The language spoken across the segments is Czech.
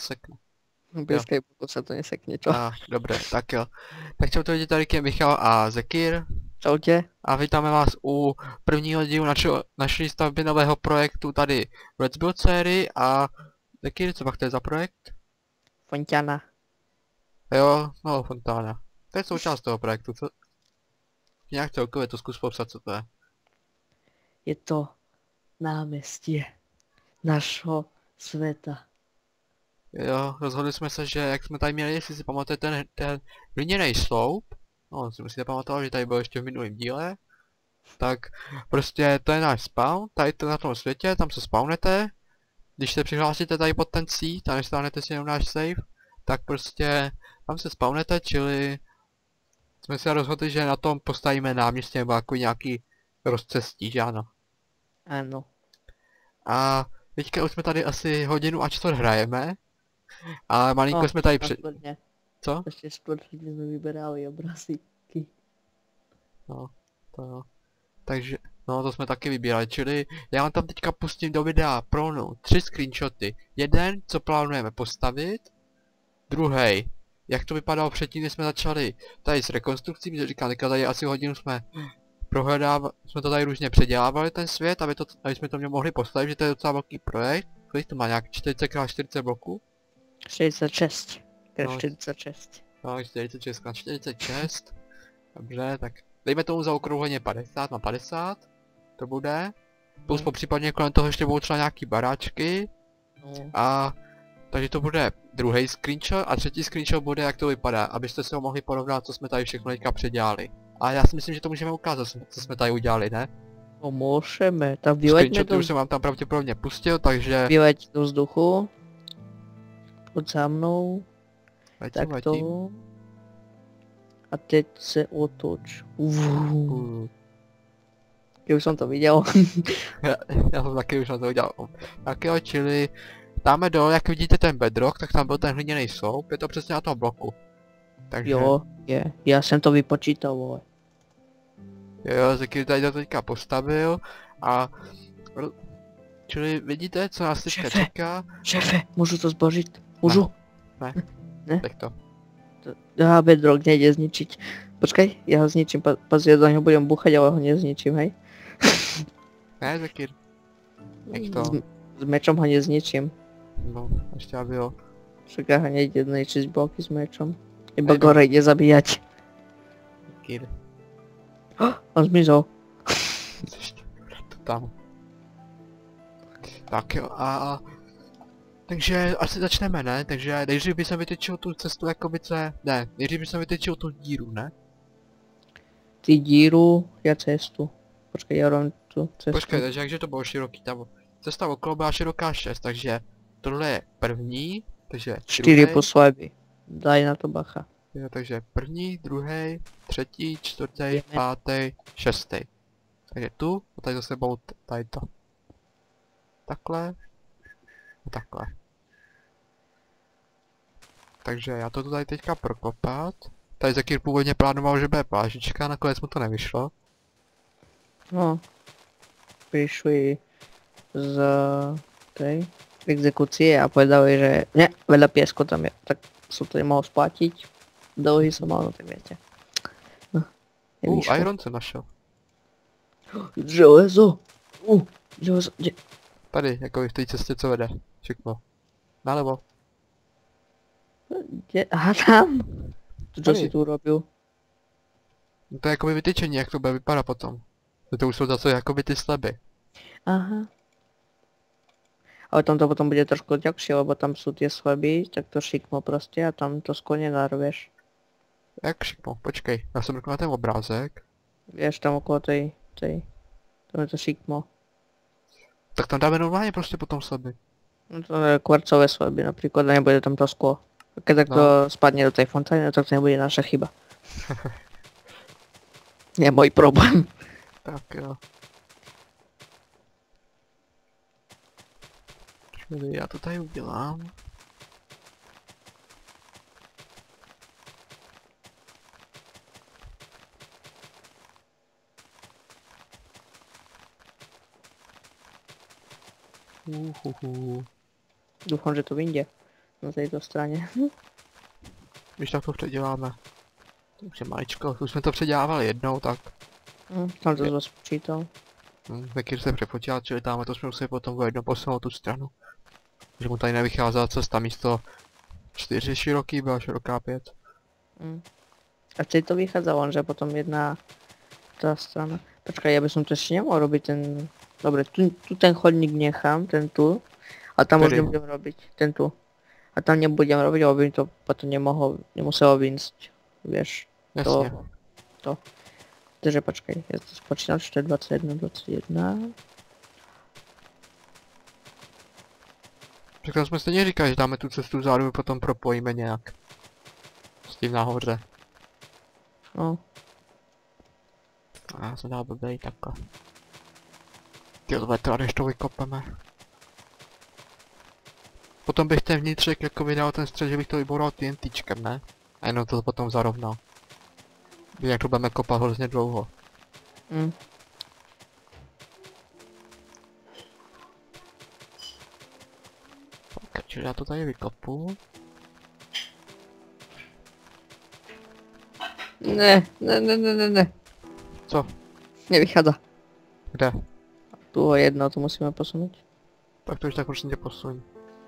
sekne. Blízkej pokud se to nesekne, čo? Dobré, tak jo. Tak čau to lidi, tady je Michal a Zekir. Čaute. A vítáme vás u prvního dílu naší stavby nového projektu tady v Let's Build sérii a Zekir, co pak to je za projekt? Fonťana. Jo, no fontána. To je součást toho projektu, co? Nějak celkově to zkus popsat, co to je. Je to námestie našho sveta. Jo, rozhodli jsme se, že jak jsme tady měli, jestli si pamatujete ten hliněný sloup, no si musíte pamatovat, že tady byl ještě v minulém díle, tak prostě to je náš spawn, tady to na tom světě, tam se spawnete, když se přihlásíte tady pod ten seed a nestáhnete si jenom náš save, tak prostě tam se spawnete, čili jsme si rozhodli, že na tom postavíme náměstí nebo jako nějaký rozcestí, že ano. Ano. A teďka už jsme tady asi hodinu a čtvrt hrajeme, a malinko jsme tady Co? Ještě čtvrtý jsme vyberali obrázky. No, to jo. Takže, no to jsme taky vybírali, čili já vám tam teďka pustím do videa rovnou 3 screenshoty. Jeden, co plánujeme postavit, druhý, jak to vypadalo předtím, když jsme začali tady s rekonstrukcí, protože říkám, teďka tady asi hodinu jsme jsme to tady různě předělávali ten svět, aby jsme to mohli postavit, že to je docela velký projekt. Kolik to má, nějak 40x40 bloků? 46. No, 46. No, 46 na 46. Dobře, tak dejme tomu zaokrouhleně 50 na 50. To bude. Plus popřípadně kolem toho ještě budou třeba nějaký baráčky. A takže to bude druhý screenshot a třetí screenshot bude, jak to vypadá, abyste si ho mohli porovnat, co jsme tady všechno teďka předělali. A já si myslím, že to můžeme ukázat, co jsme tady udělali, ne? No můžeme, tak vyleďme do... už jsem vám tam pravděpodobně pustil, takže... Vyleď do vzduchu. Pojď za mnou. Letím. To. A teď se otoč. Já už jsem to viděl. já jsem taky už na to udělal. Tak jo, čili... Dáme dole, jak vidíte ten bedrock, tak tam byl ten hliněný sloup, je to přesně na tom bloku. Takže... Jo, je. Já jsem to vypočítal, vole. Jo, Zekir tady to teďka postavil a... Čili vidíte, co nás teďka čeká? Šéfe, můžu to zbořit? Můžu? Ne. Ne? Tak to. Já bedrock nejde zničiť. Počkej, já ho zničím, později do něho budem buchať, ale ho nezničím, hej? Ne, Zekir. Jak to? S mečom ho nezničím. No, ještě aby jo. Však já ho nejde zničiť bloky s mečom. Iba gore ide zabíjať. Zekir. On zmizol. To tam. Tak jo, a... Takže asi začneme, ne? Takže nejdřív bych vytyčil tu cestu jakoby co je... Ne, nejdřív bych vytyčil tu díru, ne? Ty díru, já cestu. Počkej, já rovím tu cestu. Počkej, takže jakže to bylo široký, tam cesta okolo byla široká 6, takže tohle je první, takže 4 poslední. Daj na to bacha. Jo, takže první, druhý, třetí, čtvrtý, pátý, šestý. Takže tu, a tady zase sebou tady to. Takhle. A takhle. Takže já to tu tady teďka prokopat. Tady Zekir původně plánoval, že bude plážička, nakonec mu to nevyšlo. No. Prišli z tej exekúcie a povedali, že ne, veľa piesku tam je, tak som to nemohol splatiť. Dlhy som mal, no tak viete. No, Iron jsem našel. Železo! Železo, kde? Tady, jako v té cestě, co vede. Všechno. Nalevo. Kde? Aha, tam! Čo si tu urobil? No to je jakoby vytyčení, jak to bude vypadat potom. To už jsou zase jakoby ty sleby. Aha. Ale tam to potom bude trošku ťažšie, lebo tam sú tie sleby, tak to šikmo prostě a tam to skone narveš. Jak šikmo? Počkej, já jsem na ten obrázek. Vieš, tam okolo tej, tam je to šikmo. Tak tam dáme normálně prostě potom sleby. No to je kvarcové sleby napríklad, nebude tam to sklo. Keď tak to spadne do tej fontány, tak to nebude naša chyba. Je môj problém. Tak jo. Čili já to tady udělám. Dúfam, že to vyjde. na této straně. Když tak to předěláme. To už je maličko, už jsme to předělávali jednou, tak Tam to zase počítal. Vekir se přepočítal, čili tamhle to jsme museli potom jedno posunout tu stranu. Že mu tady nevycházela cesta, místo 4 široký, byla široká 5. A teď to vychádzalo, že potom jedna tá strana. Počkaj, ja by som to ešte nemohol robiť ten... Dobre, tu ten chodník nechám, ten tu. A tam už Ktorý? nebudem robiť, ten tu. A tam nebudem robiť, lebo by mi to potom nemuselo vynsť, vieš. Jasně. Takže počkaj, ja to spočítam, že to je 21. Tak tam jsme stejně říkali, že dáme tu cestu vzadu, potom propojíme nějak. S tím nahoře. No, A já jsem dál blbej takhle. Tyhle vetra, než to vykopeme. Potom bych ten vnitřek jako vydal ten střed, že bych to vyboural TNTčkem, ne? A jenom to potom zarovnal. Jak to budeme kopat hrozně dlouho. Tak, čili já to tady vykopu. Ne. Co? Nevychádza. Kde? Tu jedno, to musíme posunúť. Tak to už tak určitě posuň.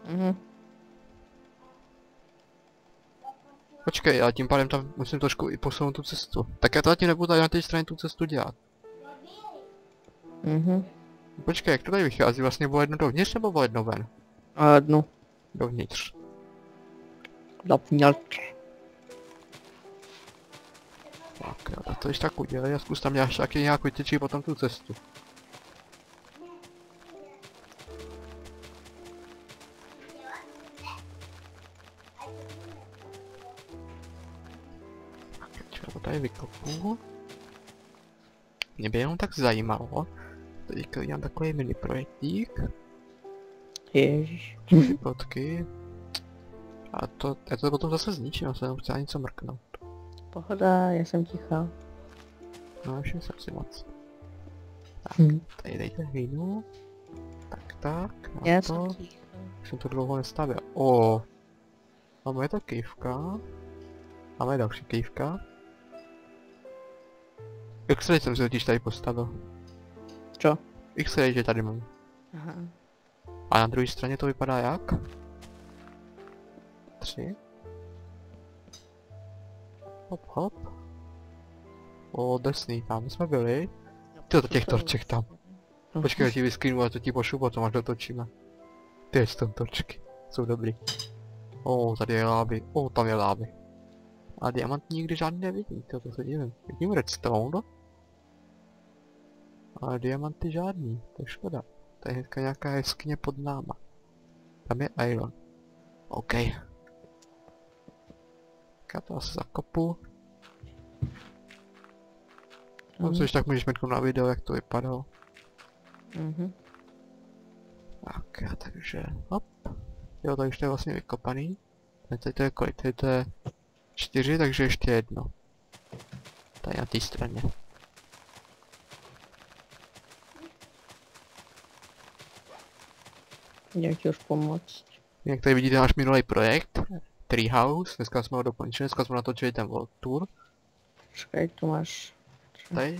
Počkej, já tím pádem tam musím trošku i posunout tu cestu. Tak já tady nebudu tady na té straně tu cestu dělat. Počkej, jak to tady vychází? Vlastně bylo jedno dovnitř nebo bylo jedno ven? A jednu. Dovnitř. Dopňalky. Tak jo, tak to když tak udělej a zkus tam dělat taky nějak vytyčí potom tu cestu. Tak já to tady vykopu. Mě by jenom tak zajímalo. Teďka udělám takový mini projektík. Ježiš. 4 bodky. A to, já to potom zase zničím, já se jenom chci něco mrknout. Pohoda, já jsem tichá. No, ještě jsem si moc. Tak, tady dejte hlínu. Tak, a Já to. jsem tichá. Už jsem to dlouho nestavil. Máme to kývka. Máme další kývka. X-ray jsem si totiž tady postavil. Čo? X-ray, že tady mám. Aha. A na druhé straně to vypadá jak? 3. Hop. Desný, tam jsme byli. Ty to těch torček tam. Počkej, já ti vyskinu a to ti pošlu potom, až dotočíme. Ty tam torčky, jsou dobrý. Tady je láby, tam je láby. A diamant nikdy žádný nevidím, to se divím. Vidím redstone. Ale diamanty žádný, to je škoda. To je hnedka nějaká jeskyně pod náma. Tam je iron. OK. Tak já to asi zakopu. No což tak můžeš mrknout na video, jak to vypadalo. Tak, takže hop. Jo, tady už to je vlastně vykopaný. Tady to je kolik? Tady to je 4, takže ještě jedno. Tady na té straně. Jak ti už pomoct? Jak tady vidíte náš minulý projekt, Treehouse, dneska jsme ho dokončili, dneska jsme natočili ten World Tour. Počkej, tu máš... Tady.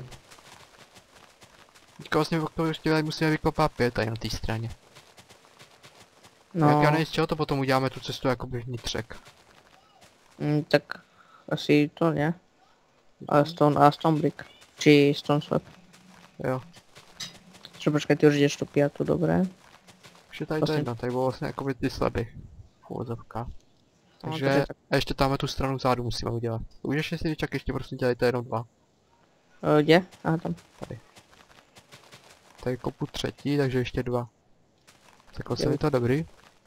Teďka vlastně ještě musíme vykopat 5 tady na té straně. No, Jak já nevím, z čeho to potom uděláme tu cestu jakoby vnitřek. tak asi to ne? A stone brick. Či stone slab. Jo. Čo počkaj, ty už ideš tu 5, dobré. Už je tady to jedno, tady bylo vlastně jakoby ty slaby. Uvozovka. No, Takže a ještě tamhle tu stranu zádu musíme udělat. Můžeš si čak ještě prosím dělej to jenom 2. Kde? Aha, tam. Tady kopu 3, takže ještě 2. Tak se mi to dobrý.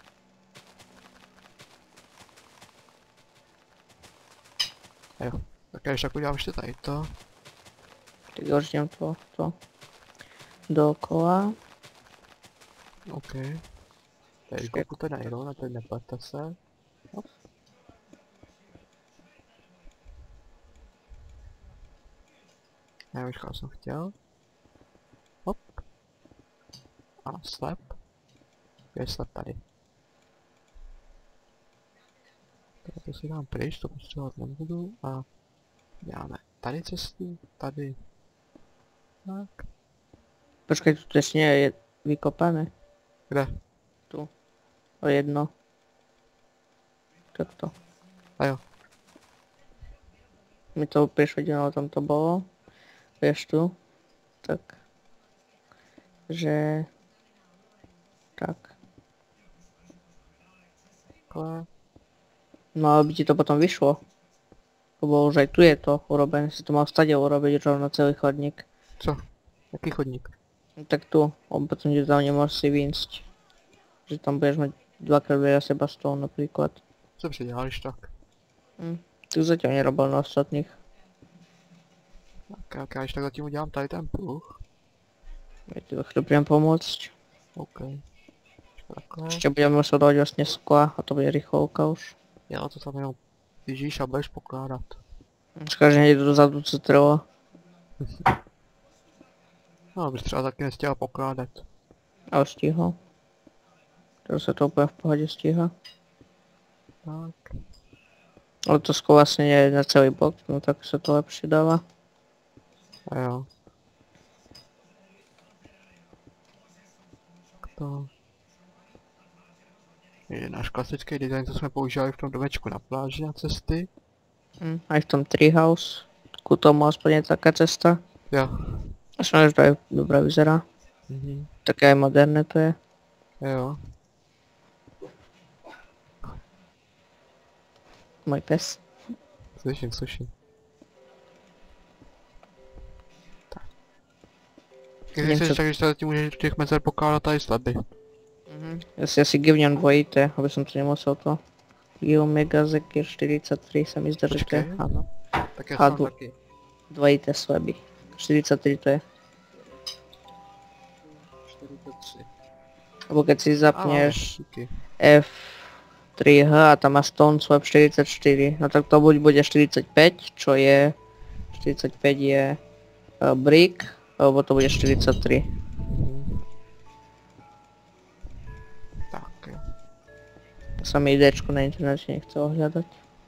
Jo, tak já ještě tak udělám ještě tady to. Tak já už dělám to. Dookola. OK. Tady kopu ten iron a ten neplete se. Hop. Já už jsem chtěl. Hop. A slab. Je slab tady. Tak to si dám pryč, to potřebovat nebudu a děláme tady cestu, tady. Tak. Počkej, tu ještě je vykopané. Kde? Tu. O jedno. Takto. A jo. Mi to prišlo dielo, tam to bolo. Vieš tu. Tak. Že... Tak. Takhle. No aby ti to potom vyšlo. Lebo už aj tu je to urobené. Si to mal stade urobiť rovno celý chodník. Co? Jaký chodník? No tak tu. Potom ti tam nemôžeš si výjsť. Že tam budeš mať dvakrát vedľa seba stôl napríklad. Co přiděláš tak? Tu zatiaľ nerobil na ostatných. Tak já ještě takhle tím udělám tady ten pluh. Ja ti chvíľu prídem pomôcť. OK. Takhle. Ešte budeme musieť dať vlastne skla a to bude rýchlovka už. Jo, to tam jenom běžíš a budeš pokládat. Skáže nejde dozadu, co trvá. No, bys třeba taky nestěla pokládat. A už stíhal. To sa to úplne v pohode stíha. Tak. Ale to sklo vlastne nie je na celý blok, no tak sa to lepšie dáva. A jo. Tak to. Je náš klasický design, co jsme používali v tom domečku na pláži na cesty. Aj v tom treehouse. Ku tomu aspoň je taká cesta. Jo. A som že to aj dobre vyzerá. Také aj moderné to je. Jo. Môj pes. Slyším, slyším. Tak. Když si tak, že se tím můžeš těch mezer pokládat tady sleby. Ja si asi givnem dvojité, aby som to nemusel to. Gil Mega Zekir 43 sa mi zdá, že to je. Počkej. Áno. Tak já A jsem taky. Dvojité sleby. 43 to je. 43. Lebo keď si Ano, zapneš díky. F3H a tam má Stone Swap 44, no tak to buď bude 45, čo je 45 je Brick, alebo to bude 43. Tak jo. Sa mi idečko na internete nechcelo hľadať.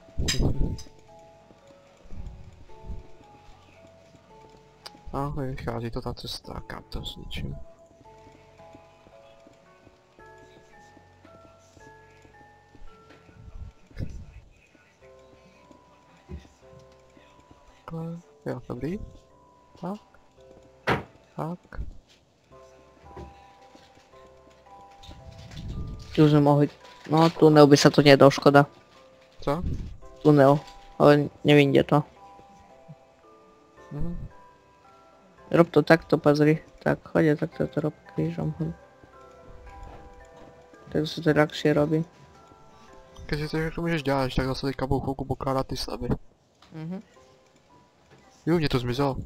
A vychází to ta cesta, kam to zničím. Takhle, jo, dobrý. Tak. Tak. Tu sme mohli... No tunel by sa tu nedal, škoda. Co? Tunel, ale nevím kde to. Rob to takto, pozri. Tak, chodě takto to rob krížom. Tak se to ľahšie robí. Když si to můžeš dělat, tak zase teďka budu chvilku pokládat ty sleby. Jo, mě to zmizelo.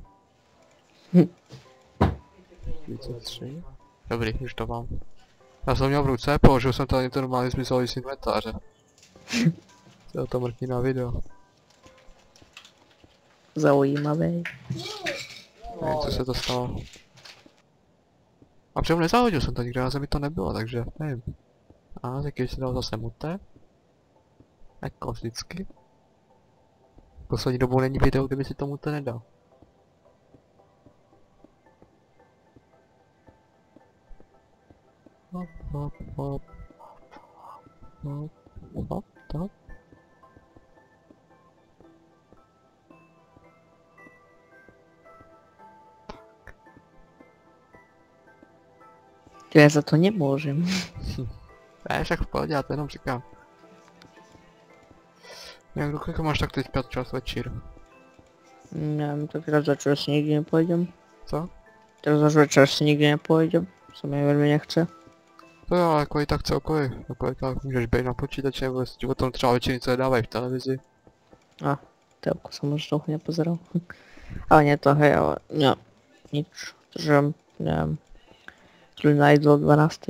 33. Dobrý, už to mám. Já jsem měl v ruce, položil jsem to, to normálně zmizelo z inventáře. To je to mrkní na video. Zaujímavé. Nevím, co se to stalo. A přemu nezahodil jsem to, nikde na zemi to nebylo, takže nevím. A taky se dal zase muté. Jako vždycky. Poslední dobou není video, kdyby si tomu to nedal. Hop, hop, hop. Hop, hop, hop. Já za to nemůžem. Ne, však v pohodě, já to jenom říkám. Jak dlouho máš tak teďka čas večír? Nevím, tak teraz večer si nikdy nepůjdem. Co? Teraz večer si nikdy nepůjdem. Co mi velmi nechce. To jo, ale jako i tak celkově. Jako i tak můžeš být na počítači, nebo si o tom třeba večer něco dávají v televizi. A, telku jsem už dlouho nepozeral. Ale nie to, hej, ale no, nič. Takže, nevím. Kľud najít do 12.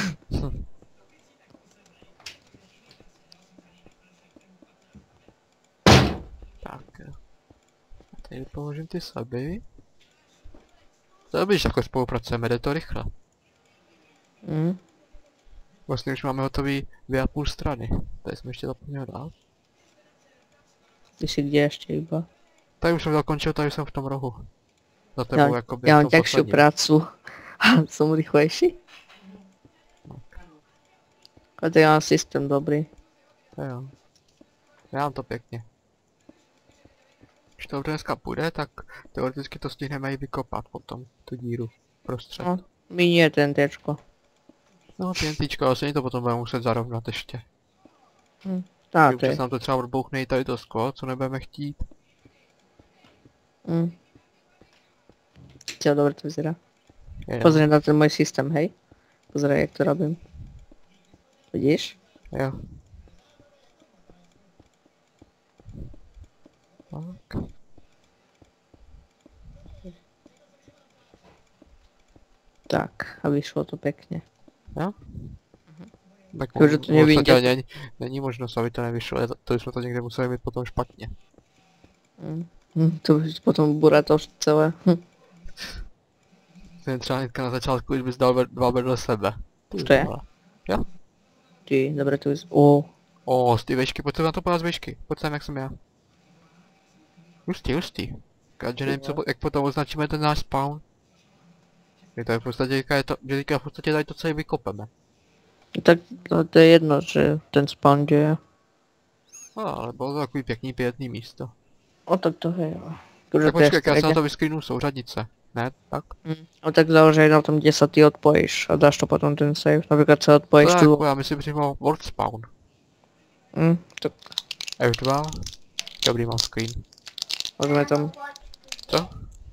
Tak jo. A tady položím ty sleby. To když takhle spolupracujeme, jde to rychle. Vlastně už máme hotový 2,5 strany. Tady jsme ještě zapomněli dát. Ty si kde ještě iba? Tady už jsem dokončil, tady jsem v tom rohu. Za tebou jakoby Já v mám tom ťažšiu posledním. prácu. Som rýchlejší? A to já mám systém dobrý. To jo. Já mám to pěkně. Když to dneska půjde, tak teoreticky to stihneme i vykopat potom, tu díru prostřed. No, minie ten tečko. No, TNTčko, asi to potom budeme muset zarovnat ještě. A to Občas je. nám to třeba odbouchne i tady to sklo, co nebudeme chtít. Čo, dobre to vyzerá. Jo. Pozri na ten môj systém, hej. Pozri, jak to robím. Vidíš? Jo. Tak. Tak, a vyšlo to pekne. Jo? Tak Takže to nevidím, není možnost, aby to nevyšlo, to jsme to někde museli mít potom špatně. To už potom bude to celé. Ten třeba hnedka na začátku, když bys dal dva vedle sebe. Už to je? Jo? Ty, dobre to vyzerá. Z ty vešky, pojď se na to podát z vešky, pojď sem jak jsem já. Hustý. Takže nevím, jak potom označíme ten náš spawn. Je to v podstatě, že teďka v podstatě tady to celé vykopeme. Tak to je jedno, že ten spawn děje. No, ale bylo to takový pěkný pěkný místo. Tak to je, jo. Tak počkej, já se na to vysklínu souřadnice. Ne? Tak? Tak záleží na tom, kde sa ty odpojíš a dáš to potom ten save. Napríklad sa odpojíš tu. Já myslím přímo world spawn. Tak F2. Dobrý, mám screen. môžeme tam. Co?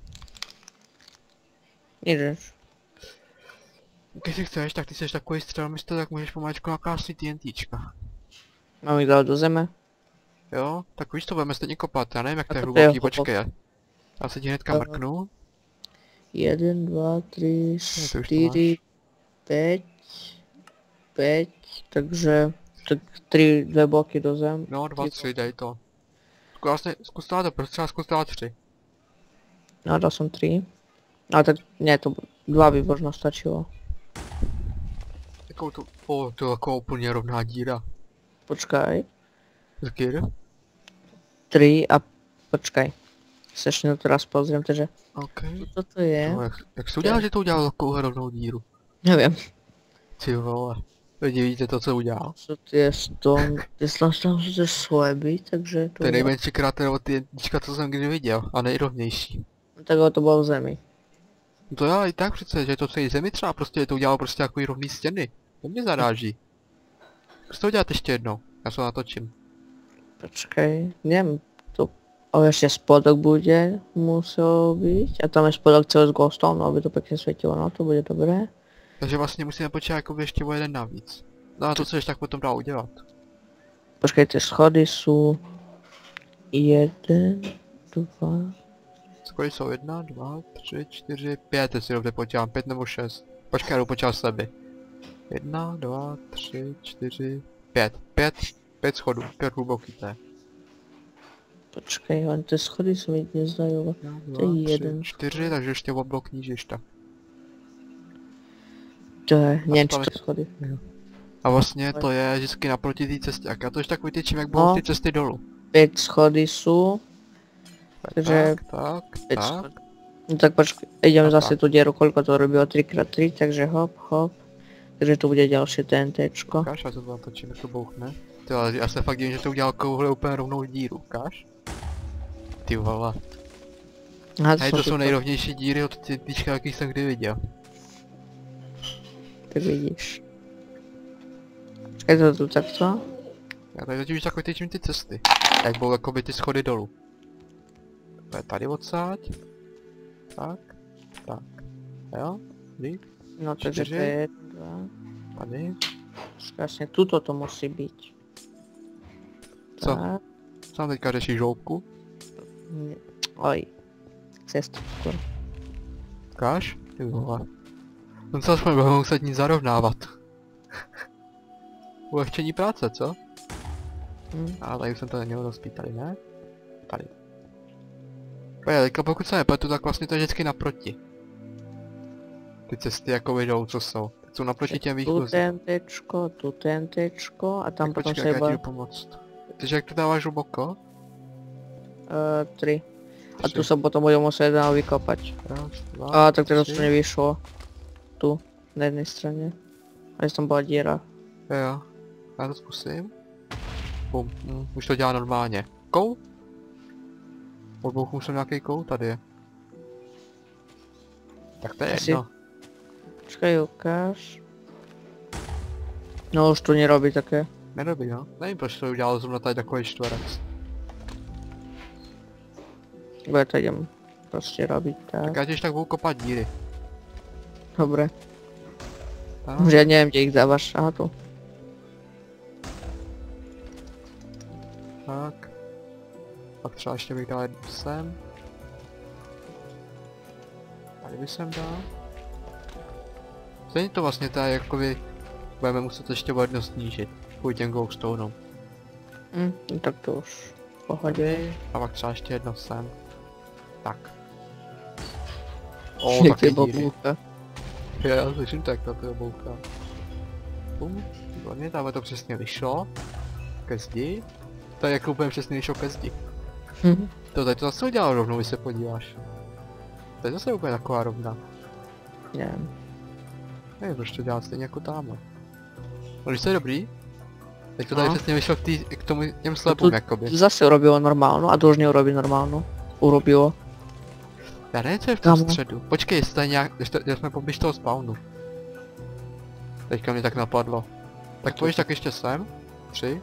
Nič. Když si chceš, tak ty jsi takový střelmisto, tak můžeš pomaličku nakáslit TNTčka. Mám ich dát do zeme. Jo? Tak víš, to budeme stejně kopat, já nevím jak to je to je hluboký, hluboký. počkej. Já se ti hnedka mrknu. 1, 2, 3, to už to 4, 5, 5, takže tak 3, 2 bloky do zem. No, 2, 3, dej to. Zkus dát to, prostě třeba zkus dát 3. No, dal som 3. No tak nie, to 2 by možno stačilo. Jakou tu, to je jako úplně rovná díra. Počkaj. Zkyr? 3 a počkaj. Se ešte na to raz pozriem, takže OK. toto je. No, jak jsi udělal, že to udělal takovou rovnou díru? Neviem. Ty vole. Lidi, vidíte to, co udělal? Co to je stone, tam jsou ze sleby, takže to To je nejmenší kráter od TNTčka, co jsem kdy viděl. A nejrovnější. Tak to bylo v zemi. No to já i tak přece, že je to celý zemi třeba, prostě to udělalo prostě takový rovný stěny. To mě zaráží. Zkus to udělat ještě jednou, já se natočím. Počkej, neviem, to, ale ešte spodok bude, muselo byť, a tam je spodok celý z glowstone, aby to pekne svietilo, no to bude dobré. Takže vlastně musíme počítat jako ještě o jeden navíc. No a to chceš tak potom dá udělat. Počkej, ty schody sú 1, 2, Skoro jsou 1, 2, 3, 4, 5, teď si dobře počítám, 5 nebo 6. Počkej, já jdu počítat sebe. 1, 2, 3, 4, 5. 5 schodů, 5 hluboký to je. počkej, len tie schody sa mi nezdajú, 1, to je 2, 1. 3, 4, takže ještě o blok nížiš tak. To je, neviem, či spali- to je schody. A vlastně to je vždycky naproti té cestě, jak já to už tak vytyčím, jak budou ty cesty dolů. 5 schody sú, takže Tak, 5 schody. No tak počkej, idem zase tú dieru, koľko to robilo, 3x3, takže hop, hop. Takže tu bude ďalšie TNTčko. Ukáž, já to natočím, jak to bouchne. Ty ale já se fakt divím, že to udělal kouhle úplně rovnou díru, ukáž? Ty vole. Aha, Hej, to som jsou si- nejrovnější díry od TNTčka, jaký jsem kdy viděl. Tak vidíš. Počkej, to tu takto. Já tady totiž tak vytyčím ty cesty. Jak budou jakoby ty schody dolů. To je tady odsáď. Tak. Jo? Líp. No takže to 4. je 1, 2. Tady. Vlastne tuto to musí byť. Co? Tak. Sám teďka řešíš žloubku. Oj. Cestu skôr. Ukáž? Ty vole. On se aspoň bude muset nic zarovnávat. Ulehčení práce, co? A tady jsem to neměl rozpít, tady ne? Tady. Pojď, teďka pokud se nepletu, tak vlastně to je vždycky naproti. Ty cesty jako jdou, co jsou. Teď jsou naproti těm Tu výchozím. TNTčko a tam Tak potom počkej, sa jak já ti iba... jdu pomoct. Takže jak to dáváš hluboko? 3. A tu 3. sa potom budem musieť jedného vykopať. Raz, dva, A tak teraz to 3. nevyšlo. Tu, na jednej strane. A tam bola diera. Jo, já to zkusím. Bum, už to dělá normálně. Kou? Odbouchnu jsem nějaký kou, tady je. Tak to je Asi. jedno. Počkaj, ukáž. No už to nerobí také. Nerobí, no. Nevím, proč to udělalo zrovna tady takový čtverec. Bude to idem proste robiť Tak tak. já těž tak budu kopat díry. Dobre. Tak. Už ja neviem, kde ich dávaš. Aha, tu. Tak. Pak třeba ještě bych dal jednu sem. Tady bych sem dal. Stejně to vlastně tady jakoby budeme muset ještě o jedno snížit. Kvůli těm glowstoneům. No tak to už v pohodě. A pak třeba ještě jedno sem. Tak. O, Jak je taky díry. bobůlka. Já slyším tak na toho bouka. Výborně, tam to přesně vyšlo. Ke zdi. To je jak úplně přesně vyšlo ke zdi. To tady to zase udělalo rovnou, když se podíváš. To je zase úplně taková rovná. Neviem. Nevím, proč to dělá stejně jako tamhle. No když to je dobrý, tak to tady No. přesně vyšlo k tomu těm slepům jakoby. Zase urobilo normálnu a to už neurobí normálnu. Urobilo. Já nevím, co je v tom Kamo. středu. Počkej, jestli tady nějak, když jsme poblíž toho spawnu. Teďka mě tak napadlo. Tak pojď tak ještě sem. 3.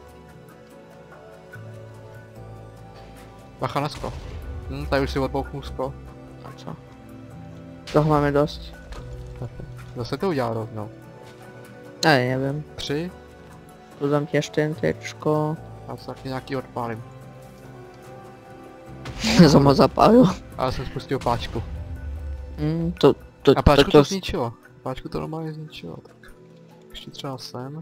Bacha na sklo. Tady už si odbouchnu sklo. A co? Toho máme dosť. Zase to udělal rovnou. Ja neviem. 3. Tu dám tiež TNTčko. A se taky nějaký odpálím. Som ho zapálil. A já jsem spustil páčku. A páčku to zničilo. Páčku to normálně zničilo. Tak. Ještě třeba sem.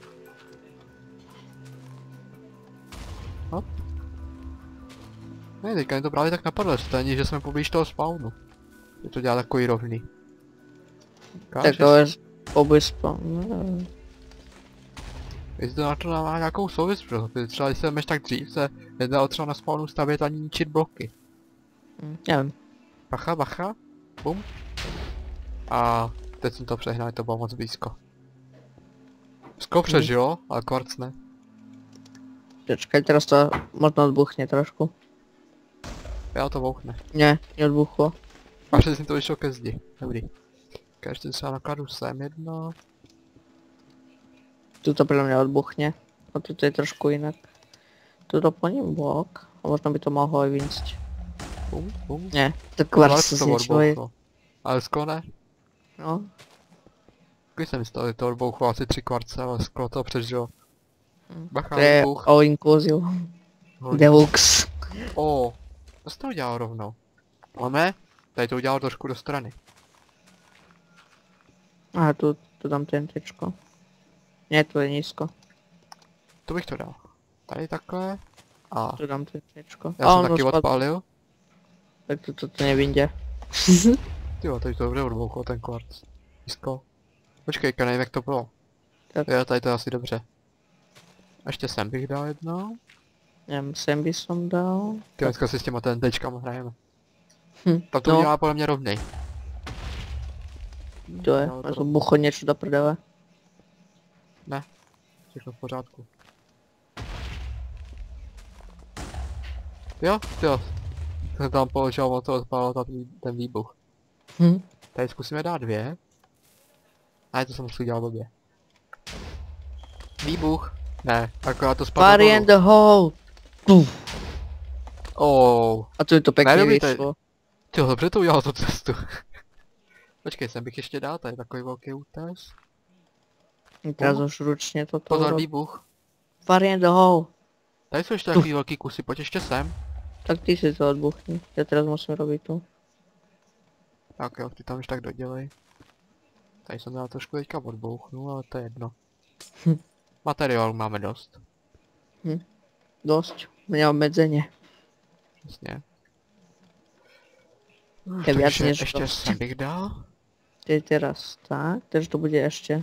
Hop. Ne, teďka mi to právě tak napadlo, že to ani, že jsme poblíž toho spawnu. Že to dělá takový rovný. Tak to je obyspo. Jestli to na to má nějakou souvis, protože třeba když se jdeš tak dřív, se nedalo třeba na spawnu stavět ani ničit bloky. Neviem. Bacha, bacha. Bum. A teď jsem to přehnal, to bylo moc blízko. Sklo přežilo, ale kvarc ne. Počkaj, teraz to možno odbuchne trošku. Já to bouchne. Nie, neodbuchlo. A přesně to vyšlo ke zdi. Dobrý. Každý třeba nakladu sem jedno. Tuto podľa mňa odbuchne. A tuto je trošku inak. Tuto plním blok. A možno by to mohlo aj vynsť. Bum, bum. Nie, to kvarc to zničilo je. odbouchlo. Ale sklo ne. No, Když jsem myslel, že to odbouchlo asi 3 kvarce, ale sklo to přežilo. Bacha, to je výbuch. all inclusive. Deluxe. O, to se to udělalo rovnou. Ale tady to udělalo trošku do strany. A tu dám TNTčko. Nie, tu je nízko. To bych to dal. Tady takhle. A Tu dám TNTčko. já jsem taky odpálil. Tak to nevinde. Tyjo, tady to dobře odbouchlo ten kvarc. Nízko. Počkej, nevím jak to bylo. Tak. Jo, tady to je asi dobře. Ještě sem bych dal jedno. Neviem, sem by som dal. Ty dneska si s těma TNTčkama hrajeme. Tam to No. udělá podle mě rovnej. To je, Udělalo a to rovnej. bucho niečo do prdele. Všechno v pořádku. Jo, jo. Jsem tam položil, on to odpálil ten výbuch. Tady zkusíme dát 2. A to jsem musel dělat blbě. Výbuch. Ne, akorát to spadlo Fire in dolů. the hole! Oh. A tu je to pekne Ne, dobrý, to je- vyšlo. Tyjo, dobře to udělal tu cestu. Počkej, sem bych ještě dal, tady je takový velký útes. Teraz už ručne toto Pozor, urob. výbuch. Fire in the hole! Tady jsou ještě takový velký kusy, pojď ještě sem. Tak ty si to odbuchni. Ja teraz musím robiť tu. Tak jo, ty tam už tak dodělej. Tady jsem dal trošku teďka odbouchnu, ale to je jedno. Materiálu máme dost. Dosť. Mňa obmedzenie. Přesně. Je viac Takže než ještě dosť. sem bych dal. To je teraz tak, takže to bude ešte.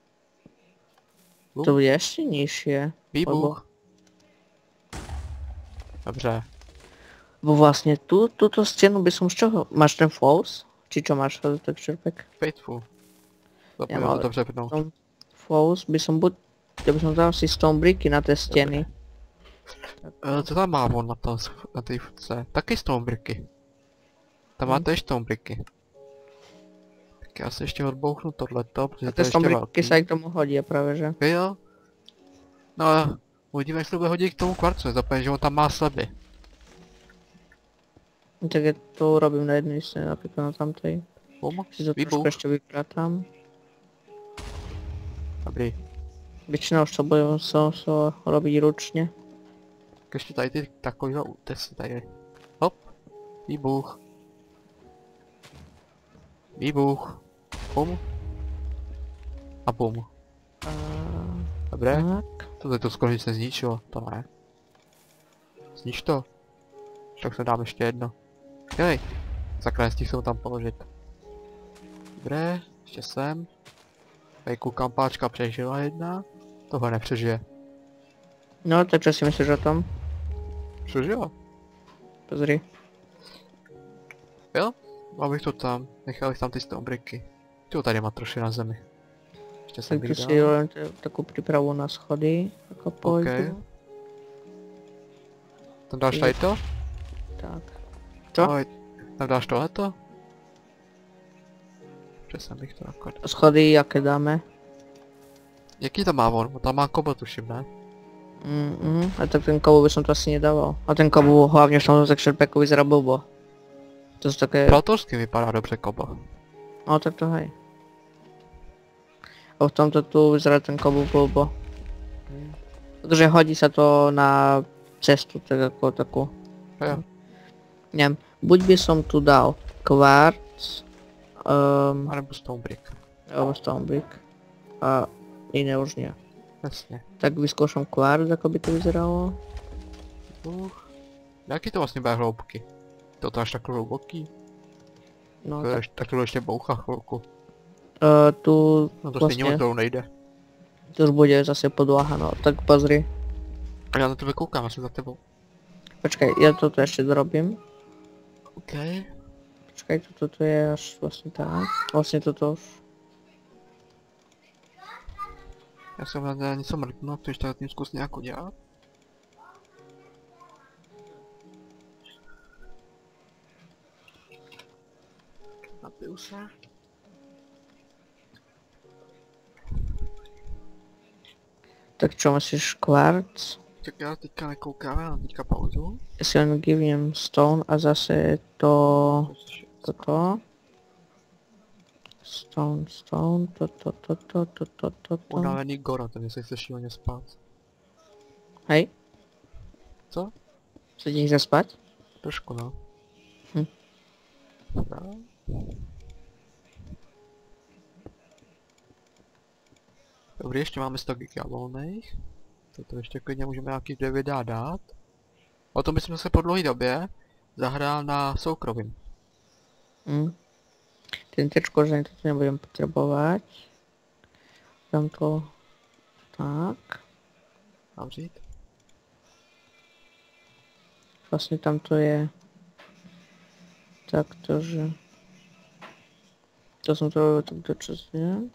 Bum. To bude ešte nižšie. Výbuch. Dobře. Bo vlastne túto stenu by som z čoho? Máš ten falls? Či čo máš texture pack? Faithful. Zapomněl Nemám, to dobře vypnout. Tom falls by som buď... Ja by som dal si stone bricky na tie steny. Co tam má on na té fotce? Taky stonebricky. Tam máte stonebricky. Tak já si ještě odbouchnu tohleto, protože A to je tie ještě stone velký. bricky sa aj k tomu hodí práve, že? Jo. No a uvidíme, jak se to bude hodit k tomu kvarcu, nezapomeň, že on tam má sleby. Tak ja to robím na jednej stene, napríklad na tamtej. Bum, Si to trošku výbuch. ešte vypratám. Dobrý. Väčšinou už to budem so robiť ručne. Tak ještě tady ty takovýhle útesy tady. Hop. Výbuch. Výbuch. Bum. A bum. A... Dobré. Tak. To skoro nic nezničilo, to ne. Znič to. Tak se dám ještě jedno. Hej. Sakra, stihl jsem tam položit. Dobré, ještě sem. Tady koukám, páčka přežila jedna. Tohle nepřežije. No, tak čo si myslíš o tom? Přežila. Pozri. Jo? Abych to tam. Nechal bych tam ty stonebricky. Ty tady má troši na zemi. Ještě jsem Tak tu bych si dal. len takú prípravu na schody, ako pôjdu. Tam dáš tady to? Tak. Čo? Ahoj. Tam dáš tohleto? Přesně bych to akord. Schody, jaké dáme? Jaký tam má on? Tam má kobo, tuším, ne? A tak ten kobo by som to asi nedával. A ten kobo hlavne v tomto texture packu vyzerá blbo. To sú také... Platorsky vypadá dobře kobo. No tak to hej. A v tomto tu vyzerá ten kobo blbo. Protože hodí sa to na cestu, tak ako takú. Jo. Neviem, buď by som tu dal kvarc, A nebo stonebrick. alebo stone brick. A iné už nie. Jasně. Tak vyskúšam kvarc, ako by to vyzeralo. Jaký to vlastně bude hloubky? To až takhle hluboký? No To tak. tak to ještě bouchá chvilku. Tu No to stejně vlastne, od toho nejde. to už bude zase podlaha, no tak pozri. A já na tebe koukám, já jsem za tebou. Počkaj, ja toto ešte dorobím. OK. Počkaj, toto je až vlastne tak. Vlastne toto už. Já jsem na něco mrknul, chceš tak tím zkus nějak udělat? Napiju se. Tak čo myslíš, kvarc? Tak já teďka nekoukám, já mám teďka pauzu. Ja si len givnem stone a zase toto. Stone, toto. Unavený Goro, ten se chce šíleně spát. Hej, Co? chcete zaspať? Trošku no. Hm. Dobrá. Dobrý, ještě máme 100 giga volných. To ještě klidně můžeme nějaký 2 videa dát. O tom bychom se po dlouhé době zahrál na soukromým. Ten tečko, že to nebudem potrebovať. Dám to tak. Mám vzít? Vlastne tam to je takto, že to som to robil tak dočasne.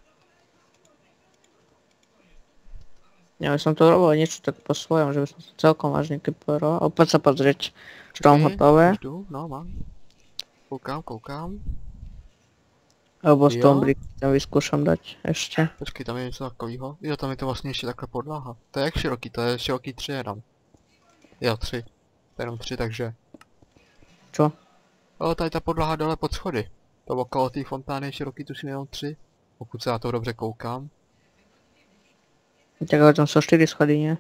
Ja by som to robil niečo tak po svojom, že by som to celkom vážne kliperoval. Opäť sa pozrieť, čo tam hotové. Jdu, no mám. Koukám. Alebo Jo. Stone Brick tam vyskúšam dať ešte. Počkej, tam je něco takového. Jo, tam je to vlastně ještě takhle podlaha. To je jak široký, to je široký 3 jenom. Jo, 3. To je jenom 3, takže. Čo? Jo, tady ta podlaha dole pod schody. To okolo té fontány je široký, tuším jenom 3. Pokud se na to dobře koukám. Tak ale tam sú 4 schody, nie?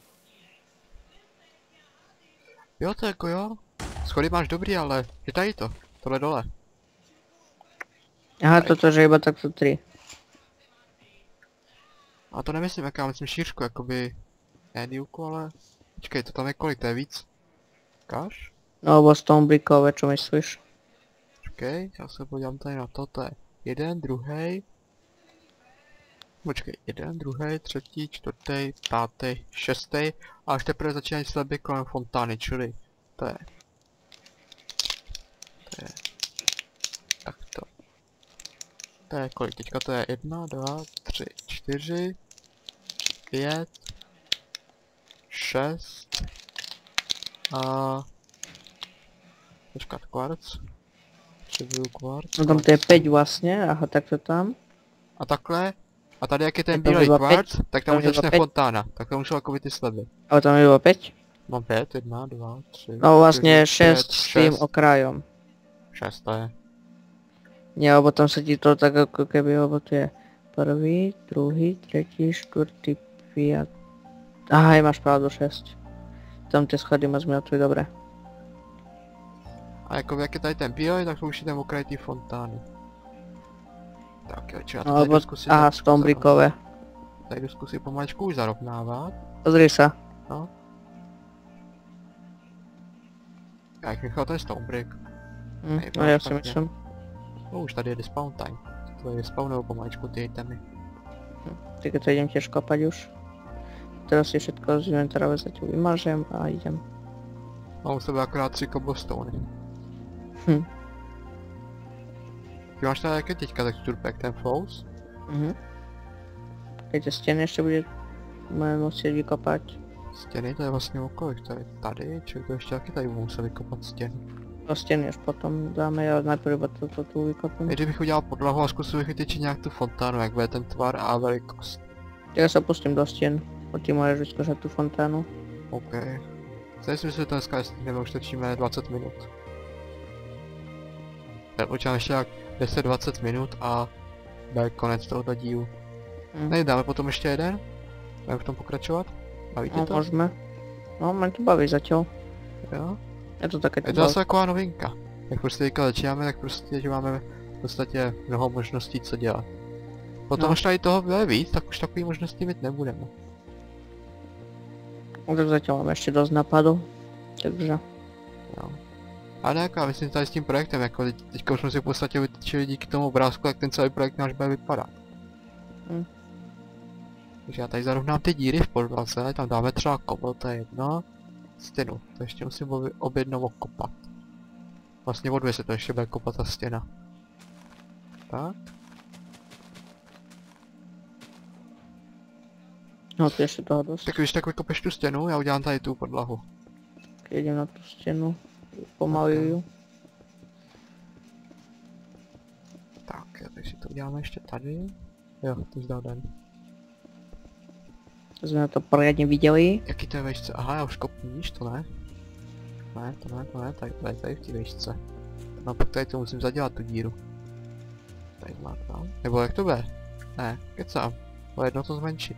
Jo, to jako jo. Schody máš dobrý, ale je tady to. Tohle dole. Aha, toto, že iba takto 3. A to nemyslím, jaká myslím šířku, jakoby... Ne dílku, ale... Počkej, to tam je kolik, to je víc? Ukáž? No, alebo Stone Brickové, čo myslíš? Počkej, já se podívám tady na to je jeden, druhý. Počkej, jeden, druhý, třetí, čtvrtý, pátý, šestý a až teprve začínají sleby kolem fontány, čili to je To je kolik? Teďka to je 1, 2, 3, 4, 5, 6 a... Počkat, kvarc. Potřebuju kvarc. No tam to je 5 vlastně, aha, tak to tam. A takhle. A tady jak je ten Je tam bílej zhruba kvarc, pět? tak tam už Tam je začne zhruba pět? fontána. Tak tam už jsou jako ty sleby. Ale tam je bylo 5? Mám 5, 1, 2, 3. No vlastně 4, 6 5, s tím 6. okrajom. 6 to je. Nie, lebo tam sa ti to tak ako keby, lebo to je prvý, druhý, tretí, štvrtý, piat. Aha, máš pravdu 6. Tam ty schody moc mi to je dobré. A jako jak je tady ten bílej, tak to už je ten okraj té fontány. Tak jo, či já to No, tady lebo, jdu zkusit. aha, stombrikové. Tady jdu zkusit pomaličku už zarovnávat. Pozri sa. No. Já jak nechal ten stonebrick. No ja si myslím. No už tady je despawn time. To je spawnují pomaličku ty itemy. Tak to idem tiež kopať už. Teraz si všetko z inventára vezať vymažem a idem. Mám u sebe akorát 3 cobblestony. Hm. Ty máš tady jaký teďka texturpack, ten flows? Keď tie steny ešte budeme musieť vykopať. Stěny, to je vlastně okolo, to je tady, či to ještě taky tady budu muset vykopat stěny. Do steny až potom dáme, ale najprv iba toto tu vykopím. Kdybych udělal podlahu a zkusil vychytit nějak tu fontánu, jak bude ten tvar a velikost. Ja sa pustím do stien. A ty môžeš vyskúšať tú fontánu. OK. Tady si myslím, že to dneska stíneme, už točíme 20 minut. Tak počítám ještě jak 10-20 minut a bude konec tohoto dílu. Dáme potom ještě jeden? Budeme v tom pokračovat? Baví tě No, to? môžeme. No, mňa to baví zatiaľ. Jo? Je to také Je to zase taková novinka. Jak prostě teďka začínáme, tak prostě, že máme v podstatě mnoho možností co dělat. Potom No. až tady toho bude víc, tak už takový možnosti mít nebudeme. No, tak zatiaľ máme ešte dosť nápadov. Takže. Jo. A ne, jako já myslím tady s tím projektem, jako teďka už jsme si v podstatě vytyčili díky tomu obrázku, jak ten celý projekt náš bude vypadat. Takže já tady zarovnám ty díry v podlaze, tam dáme třeba kobl, to je jedno. Stěnu, to ještě musím objednou okopat. Vlastně o 2 se to ještě bude kopat ta stěna. Tak. No, tu ešte toho dosť. Tak když tak vykopeš tu stěnu, já udělám tady tu podlahu. Tak idem na tú stenu. Pomaluju. Tak, takže to uděláme ještě tady. Jo, to zdá den. Sme to poriadne videli. Jaký to je vejšce? Aha, já už kopnu, víš to ne? Ne, to ne, tady v té vejšce. No pak tady to musím zadělat tu díru. Tady má to. Nebo jak to bude? Ne, kecám. O jedno to zmenšit.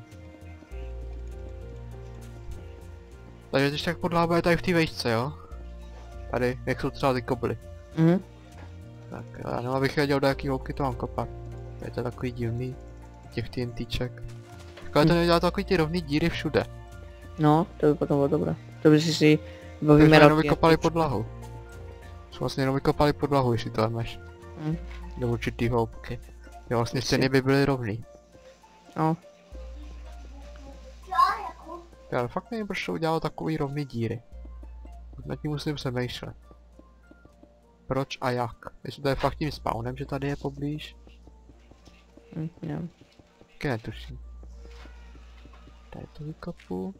Takže když tak podlaha bude tady v té vejšce, jo? Tady, jak jsou třeba ty kobly. Tak, no abych věděl, do jaký hloubky to mám kopat. To je to takový divný, těch TNTček. Ale to nedělá takový ty rovný díry všude. No, to by potom bolo dobré. To by si Takže vymeral jenom vykopali podlahu. Jsme vlastně jenom vykopali podlahu, jestli to vemeš. Do určitý hloubky. Jo, vlastně stěny by byly rovný. No. Já fakt nevím, proč to udělalo takový rovný díry. Nad tím musím přemýšlet. Proč a jak? Jestli to je fakt tím spawnem, že tady je poblíž? Neviem. Taky netuším. Tady to vykopu.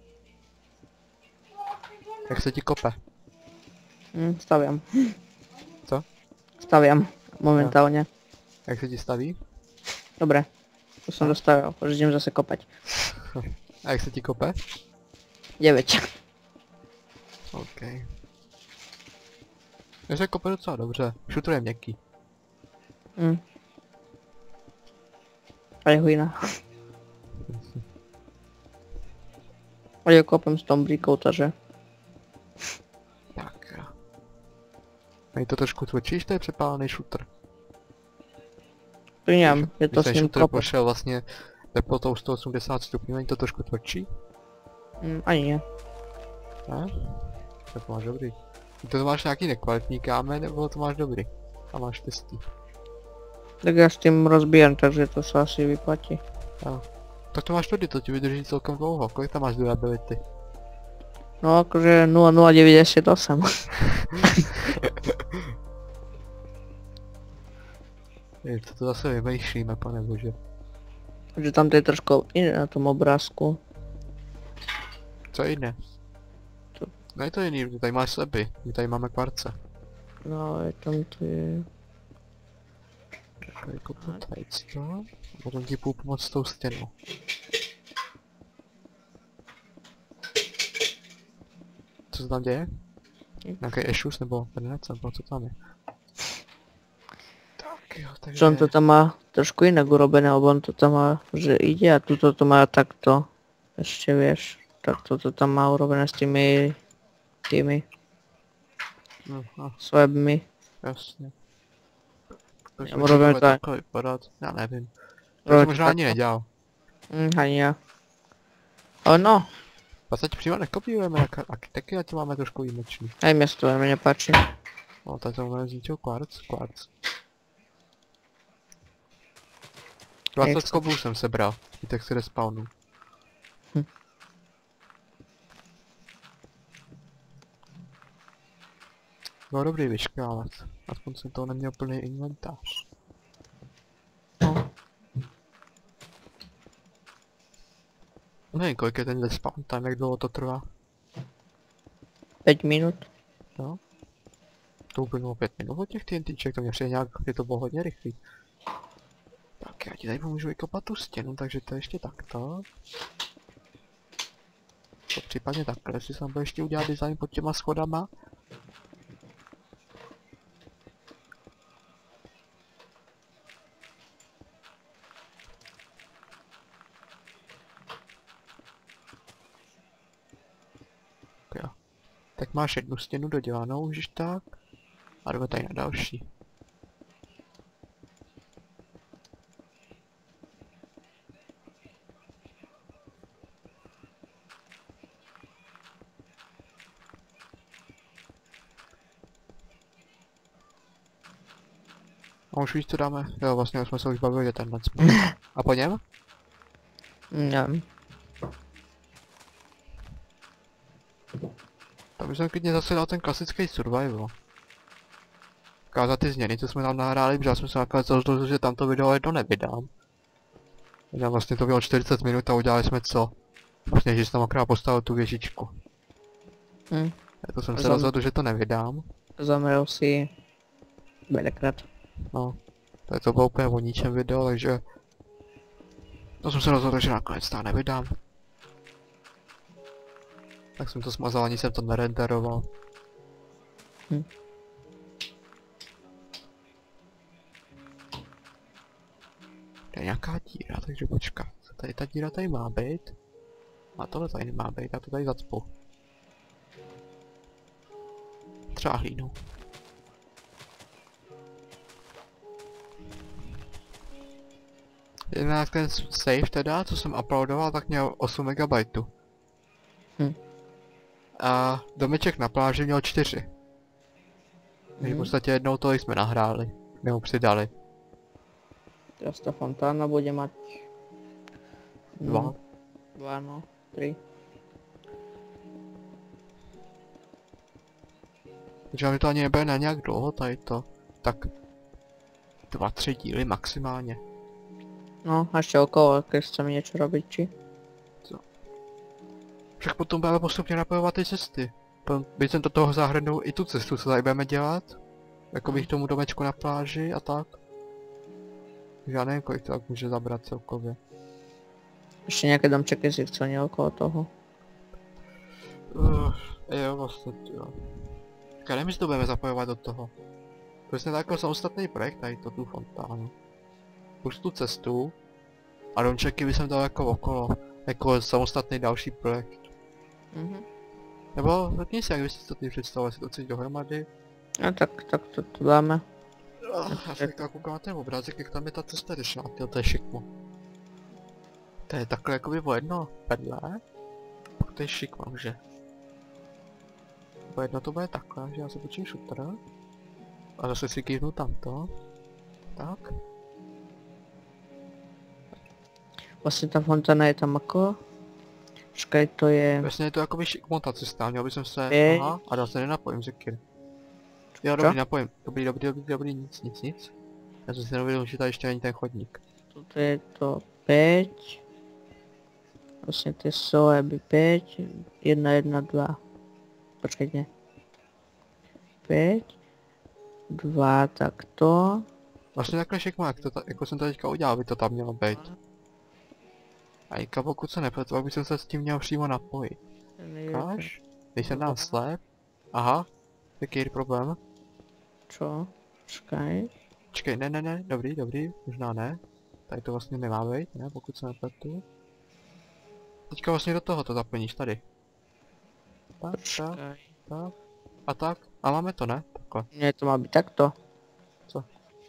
Jak se ti kope? Staviam. Co? Staviam. Momentálne. Jak se ti staví? Dobre. Už som dostavil, už idem zase kopať. A jak se ti kope? 9. OK. Já se kope docela dobře. Šutr je měkký. A je hujná. A ja kopem s tom bríkou, takže. Tak jo. Tady to trošku tvrdší, to je přepálený šutr. To neviem, je to Když s ten ním šutr kopem. pošel vlastně teplotou 180 stupňů, není to trošku tvrdší? Ani nie. Ne? Tak to máš dobrý. To máš nějaký nekvalitní kámen, nebo to máš dobrý? A máš štěstí. Tak ja s tým rozbijem, takže to sa asi vyplatí. Jo. Tak to máš tudy, to ti vydrží celkem dlouho. Kolik tam máš durability? No akože 0,098. Co to zase vymýšlíme, pane bože. Že tam to je trošku jiné na tom obrázku. Co jiné? To- No je to jiný, ty tady máš sleby, my tady máme kvarce. No, je tam to je... Tady kopu tady to, a potom ti půjdu pomoct s tou stěnou. Co se tam děje? Nějaký issues nebo internet, nebo co tam je? Tak jo, takže... Že on to tam má trošku jinak urobené, lebo on to tam má, že ide a tuto to má takto. Ešte vieš, takto to tam má urobené s tými No, swebmi. jasně. Já mu robím tak. takhle vypadat, já nevím. To jsi možná ani nedělal. Ani já. No, A teď přímo nekopírujeme architekty, a tě máme trošku výjimečný. aj mne sa to veľmi nepáči. No, tak to máme zničil kvarc. 20 skobů jsem sebral, i tak si respawnu. Bylo dobrý vyškávat, aspoň jsem toho neměl plný inventář. No. Nevím, kolik je ten respawn time, jak dlouho to trvá. 5 minút. No. To uplynulo 5 minut od těch TNTček, to mě přijde nějak, je to bylo hodně rychlý. Tak já ti tady pomůžu vykopat tu stěnu, takže to ještě takto. To případně takhle, jestli jsem byl ještě udělat design pod těma schodama. Jo. Tak máš jednu stěnu dodělanou, už tak. A jdeme tady na další. A už víš, co dáme? Jo, vlastně jsme se už bavili, že tenhle. A po něm? Nevím. Tam bych klidně zase dal ten klasický survival. Ukázat ty změny, co jsme tam nahráli, protože já jsem se nakonec rozhodl, že tamto video jedno nevydám. Já vlastně to bylo 40 minut a udělali jsme co? Vlastně, že jsem tam akorát postavil tu věžičku. To jsem se rozhodl, že to nevydám. Zamrel si veľakrát. No, tady to bylo úplně o ničem video, takže... To jsem se rozhodl, že nakonec to nevydám. Tak jsem to smazal, ani jsem to nerenderoval. Je nějaká díra, takže počkat. Tady ta díra tady má být. A tohle tady nemá být, já to tady zacpu. Třeba hlínu. Jinak ten save teda, co jsem uploadoval, tak měl 8 MB. A domeček na pláži měl 4. Takže v podstatě jednou tolik jsme nahráli. Nebo přidali. Teraz tá fontána bude mať... 2. 2, no. 3. Takže mi to ani nebude na nějak dlouho tady to. Tak 2-3 díly maximálně. No, a ešte okolo, keď chceme niečo robiť, či? Však potom budeme postupně napojovat ty cesty. Byť jsem do toho zahrnul i tu cestu, co tady budeme dělat. Jako bych tomu domečku na pláži a tak. Takže já nevím, kolik to tak může zabrat celkově. Ešte nejaké domčeky si chcel nie okolo toho. Jo, vlastně jo. Tak já nevím, jestli to budeme zapojovat do toho. To je jako samostatný projekt, tady to tu fontánu. Už tu cestu. A domčeky by jsem dal jako okolo. Jako samostatný další projekt. Nebo řekni si, jak bys si to ty představil, jestli to chceš dohromady. No tak to dáme. Já se tak koukám na ten obrázek, jak tam je ta cesta řešená, to je šikmo. To je takhle jakoby o jedno vedle. Pak to je šikmo, že? O jedno to bude takhle, že já se počím šutr. A zase si kývnu tamto. Tak. Vlastne tá fontána je tam ako? Počkaj, to je... Vlastně je to jakoby šikmo ta cesta, měl bych se... Je. Aha, a dál se nenapojím, Zekir. Jo, dobrý, napojím. Dobrý, nic. Já jsem si neuvědomil, že tady ještě není ten chodník. Toto je to 5. Vlastně ty soeby 5. 1, 1, 2. Počkejte. 5. 2, takto. Vlastně takhle šikmo, jako jsem to teďka udělal, by to tam mělo být. A Jika, pokud se nepletu, tak bych se s tím měl přímo napojit. Ukáž? Když jsem dám slep. Aha. Jaký je problém? Čo? Počkaj. Čekej, ne, dobrý, možná ne. Tady to vlastně nemá být, ne, pokud se nepletu. Teďka vlastně do toho to zaplníš, tady. Tak. A tak. A máme to, ne? Takhle. Ne, to má být takto. Co?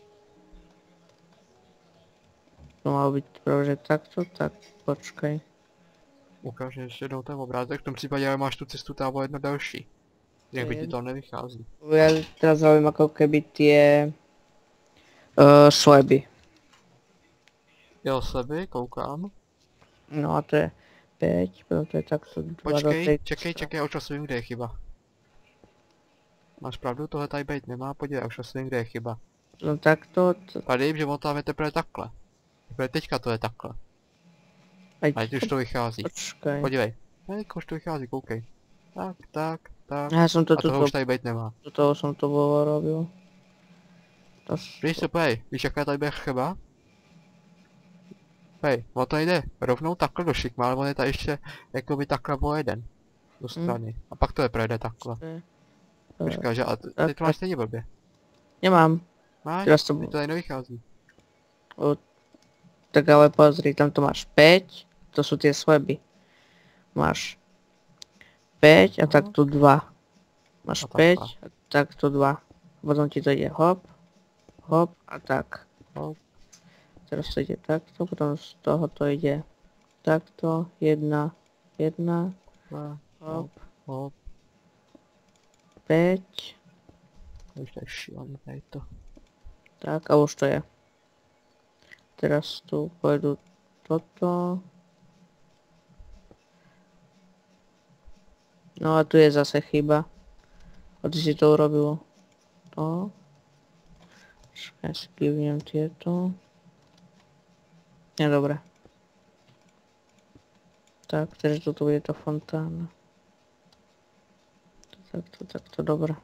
To má být právě takto, tak počkej. Ukáž ještě jednou ten obrázek, v tom případě ale máš tu cestu tam o jedno delší. Jak by ti to nevychází. Ja teraz robím ako keby tie sleby. Jo, sleby, koukám. No a to je 5, potom to je takto 2 Počkej, čekej, já už asi vím, kde je chyba. Máš pravdu, tohle tady být nemá, podívej, já už asi vím, kde je chyba. No takto, Tady, že on tam je teprve takhle. Teprve teďka to je takhle. A teď už to vychází. Počkej. Podívej. Teď už to vychází, koukej. Tak. Ja som to A toho tuto, už tady být nemá. do toho som to bolo robil. To Víš co, pej, víš jaká tady bude chyba? Pej, on to jde rovnou takhle do šikma, ale on je tady ještě jakoby takhle o jeden. Do strany. A pak to je projde takhle. Počkej, že a ty to máš stejně blbě. Nemám. Máš? Teraz to Teď to tady nevychází. Tak ale pozri, tam to máš 5, to sú tie sleby. Máš 5 a takto 2. Máš A 5 takhle. a takto 2. Potom ti to ide hop, hop a tak. Hop. Teraz to ide takto, potom z toho to ide takto, 1, 1, hop, Hop. 5, Už to je šílený tady to. tak a už to je. Teraz tu pôjdu toto. No a tu je zase chyba. A ty si to urobil. To. Ja si kývnem tieto. Nie, dobre. Tak, takže toto bude tá fontána. Takto, dobre.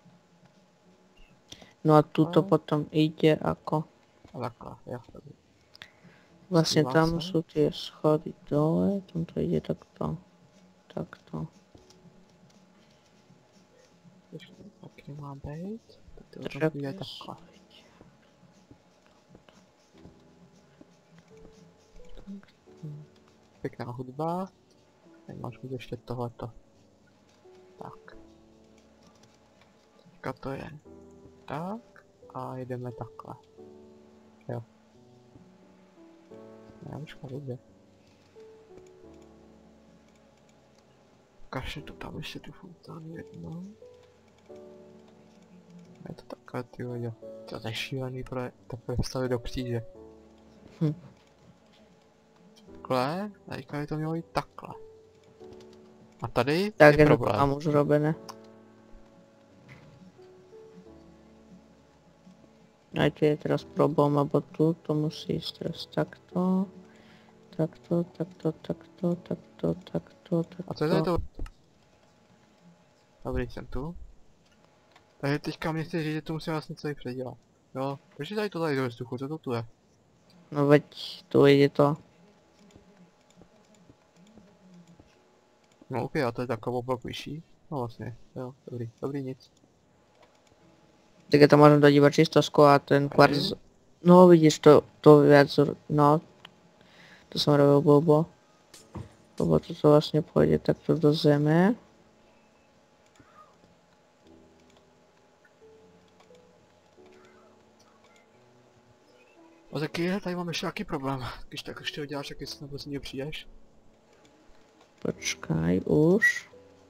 No a tuto potom ide ako... A takhle, jo, dobrý. Vlastne Dívám tam se. sú tie schody dole, tam to ide takto. Takto. Počkej, tak nemá být. Tak to Tak tam bude takhle. Pěkná hudba. Teď máš mít ještě tohleto. Tak. Teďka to je tak. A jdeme takhle. Jo. Já už jde. Kašli to tam ještě tu fontánu jednou. Je to takhle, ty jo. To je šílený takhle vstavit do kříže. Takhle, teďka by to mělo jít takhle. A tady Tak je je to problém. tam už robené. Aj tu je teraz problém, lebo tu to musí ísť teraz takto. Takto. A co je tady to? Dobrý, jsem tu. Takže teďka mě chci říct, že to musím vlastně celý předělat. Jo, proč je tady to tady do vzduchu, co to tu je? No veď tu ide to. No ok, a to je takový oblok vyšší. No vlastně, jo, dobrý nic. Tak ja to môžem dať iba čistosku a ten kvarc... No vidíš, to viac... No. To som robil blbo. Lebo to vlastne pôjde takto do zeme. A taky tady mám ještě nějaký problém. Když tak ještě ho děláš, tak jestli nebo z něj přijdeš. Počkaj, už.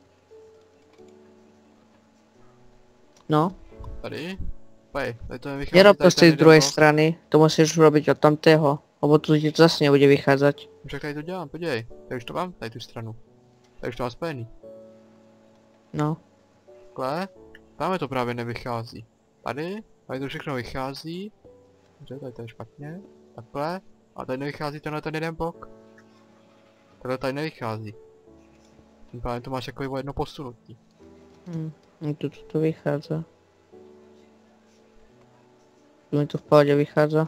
No. Tady? Tady to nevychází. Nerob to tady z tej ten druhej jeden blok. strany. To musíš robiť od tamtého. Lebo tu ti to zase nebude vychádzať. Už jak tady to dělám, podívej. Tady už to mám, tady tu stranu. Tady už to mám spojený. No. Takhle. Tam to právě nevychází. Tady to všechno vychází. Dobře, tady je špatně. Takhle. A tady nevychází tenhle ten jeden blok. Tohle tady nevychází. Tím pádem to máš jako jedno posunutí. To vychádza. Mi to v pohodě vychádza.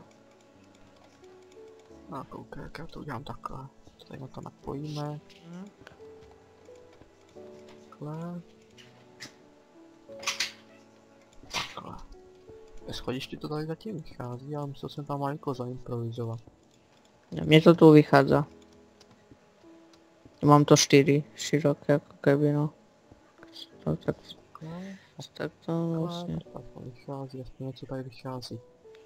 A koukej, jak já to udělám takhle. Tady na to napojíme. Takhle. Takhle. Ve schodišti to tady zatím vychází, ale musel jsem tam malinko zaimprovizovat. Mně to tu vychádza. Mám to 4 široké, jako keby no. To tak to vlastně. Tak to vychází, aspoň něco tady vychází.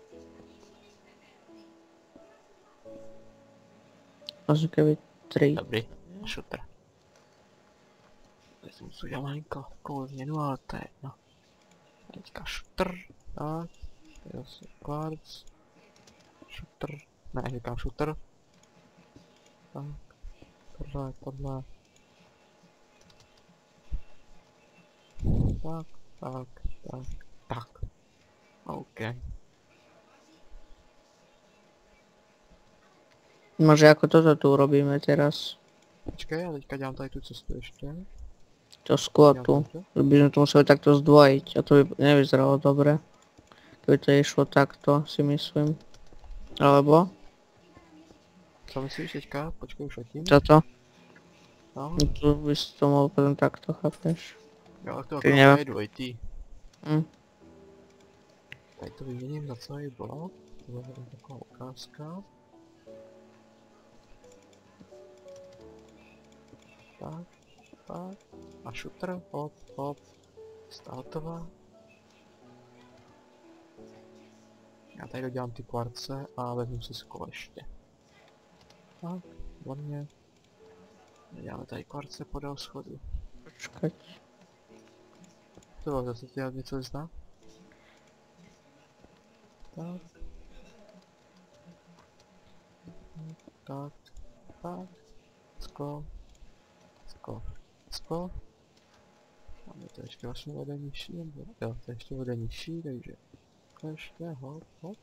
Vlastně keby 3. Dobrý, šutr. Teď jsem musel udělat malinko takovou změnu, ale to je jedno. Teďka šutr, tak. Tady zase kvarc. Šutr, ne, říkám šutr. Tak, tohle. Tak. OK. Może jako toto tu robíme teraz. Počkej, já teďka dělám tady tu cestu ještě. To skłotu. By sme to museli takto zdvojiť a to by nevyzeralo dobre. Keby to išlo takto, si myslím. Alebo? Co myslíš teďka? Počkej už letím. Toto? No, Tu by si to mohol potom takto, chápeš? jo, tak to Ty jako nevím. je dvojitý. Hm. Tady to vyměním za celý blok. To bude taková ukázka. Tak. A šutr, hop. Startová. Já tady dodělám ty kvarce a vezmu si sklo ještě. Tak, výborně. Děláme tady kvarce podél schodu. Počkať. To bylo zase dělat něco zná? Tak. Sklo. Máme to ještě vlastně vode nižší, nebo? Jo, to ještě vode nižší, takže to ještě hop.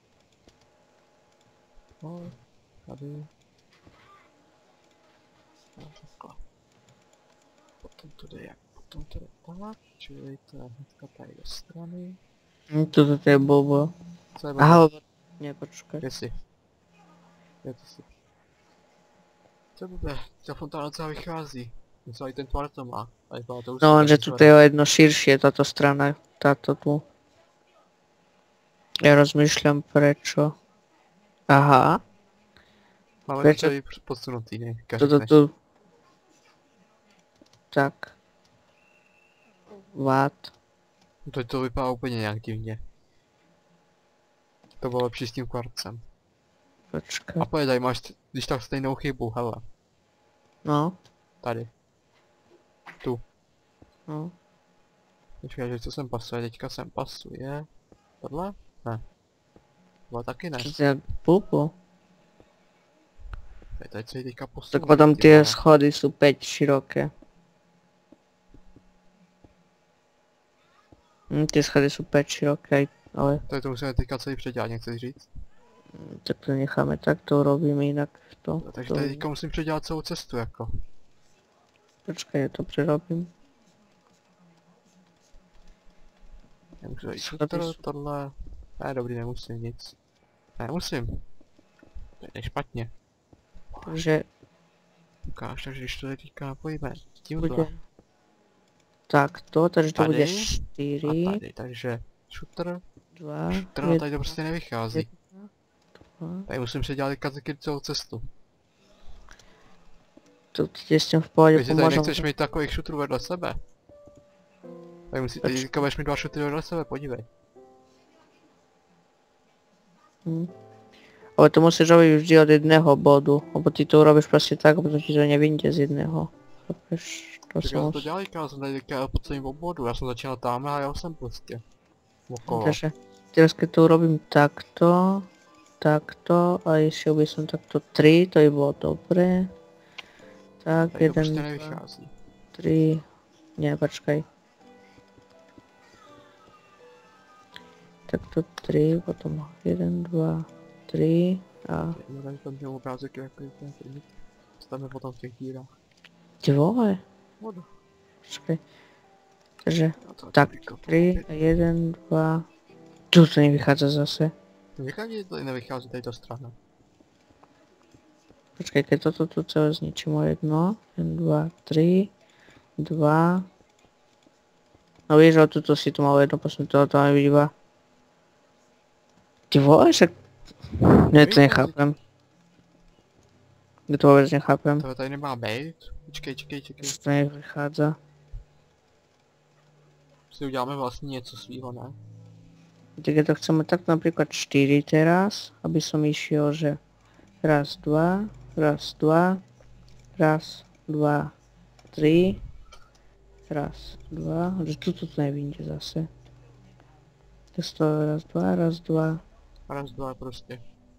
Tady. Takhle. Potom to jde tak, čili to je hnedka tady do strany. Toto je bobo. Co je Aha, nie, počkaj. Jestli. Je to si. Co bude? Ta fontána celá vychází. Celý ten tvar to má. No lenže tu je o jedno širšie táto strana, táto tu. Ja rozmýšľam prečo. Aha, Máme prečo? to celý podsunutý, ne? toto tu. Tak. What? To vypadá úplně nějak divně. To bylo lepší s tím kvarcem. Počkaj. A pojď, tady máš, když tak stejnou chybu, hele. No, Tady. Tu. no. Počkej, že co sem pasuje, teďka sem pasuje. Tohle? Ne. Tohle taky ne. To je blbo. Tady celý teďka posunul. Tak potom tie schody sú 5 široké. Tie schody sú 5 široké, ale Tady to musíme teďka celý předělat, nechceš říct? tak to necháme tak, to robíme inak to. Takže tady teďka musím předělat celou cestu, jako. Počkaj, ja to prerobím. Nemůžu jít Schody šutr, jsou- tohle. Ne, dobrý, nemusím nic. Nemusím. To je špatně. Takže Ukáž, takže když to teďka napojíme tímhle. bude takto, takže to Tady. bude A 4, tady, takže šutr. 2, Šutr, no tady to prostě nevychází. 2. Tady musím předělat teďka taky celou cestu. To ti s tím v pohodě Když tady pomôžem. nechceš mít takových šutrů vedle sebe. Tak musí, teď teďka budeš mít 2 šutry vedle sebe, podívej. Ale to musíš robiť vždy od jedného bodu, lebo ty to urobíš proste tak, potom ti to nevyjde z jedného. Chápeš? To Tak sa já jsem to musí. dělal, já jsem tady teďka jel po celém obvodu, já jsem začínal tam a jel jsem prostě. Okolo. Takže teraz keď to urobím takto, takto a išiel by som takto 3, to by bolo dobré. Tak, Tady to 1, prostě 2, nevychází. 3, nie, počkaj. Takto 3, potom 1, 2, 3 a... Tady tam měl obrázek jako ten první. Stavíme potom v těch dírách. Ty vole, Voda. počkej. Takže, Já to tak, vykopám 3 opět. a 1, 2... Tu to nevychádza zase. Někam ti to nevychází tady ta strana. Počkej, keď toto tu celé zničím o 1, 2, 3, 2... No víš, o tuto si tu mal jedno posunuté, to mám iba. Ty vole, však... Ne, to nechápem. Ja to vôbec nechápem. To tady nemá být. Čekej. Že to nevychádza. Si uděláme vlastně něco svýho, ne? Tak ja to chceme tak napríklad 4 teraz, aby som išiel, že raz, 2, raz, 2, raz, 2, 3, raz, 2, že tuto to nevyjde zase. Tak to raz, 2, raz, 2. Raz, dva prostě.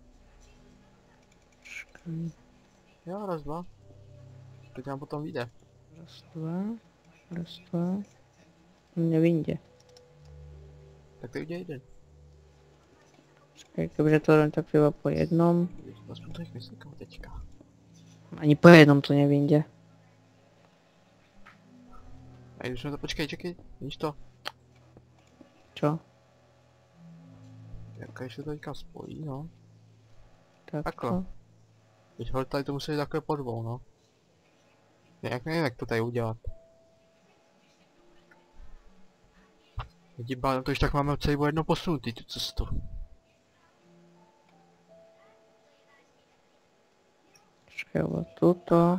Počkaj. Jo, raz, dva. Teď nám potom vyjde. Raz, 2, raz, 2. Nevyjde. Tak to udělej jeden. Počkaj, kebyže to len tak iba po jednom. Aspoň to jich myslím teďka. Ani po jednom to nevyjde. A když jsme to počkej, vidíš to? Čo? Jak když se to teďka spojí, no. Tak Takhle. to. Teď ho tady to musí takhle po dvou, no. Nějak nevím, jak to tady udělat. Tím pádem to už tak máme celý o jedno posunutý tu cestu. Počkaj, lebo tuto.